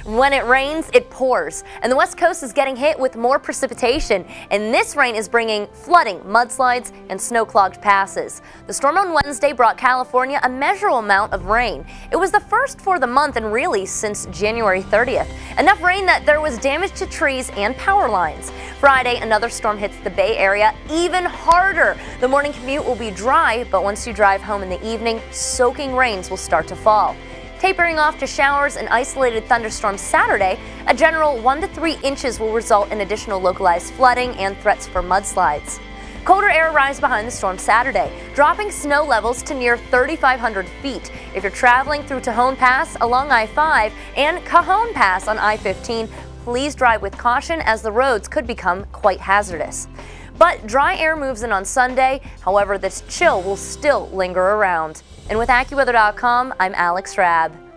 When it rains, it pours, and the West Coast is getting hit with more precipitation, and this rain is bringing flooding, mudslides, and snow-clogged passes. The storm on Wednesday brought California a measurable amount of rain. It was the first for the month and really since January 30th. Enough rain that there was damage to trees and power lines. Friday, another storm hits the Bay Area even harder. The morning commute will be dry, but once you drive home in the evening, soaking rains will start to fall. Tapering off to showers and isolated thunderstorms Saturday, a general 1 to 3 inches will result in additional localized flooding and threats for mudslides. Colder air arrives behind the storm Saturday, dropping snow levels to near 3,500 feet. If you're traveling through Tejon Pass along I-5 and Cajon Pass on I-15, please drive with caution as the roads could become quite hazardous. But dry air moves in on Sunday, however, this chill will still linger around. And with AccuWeather.com, I'm Alex Rabb.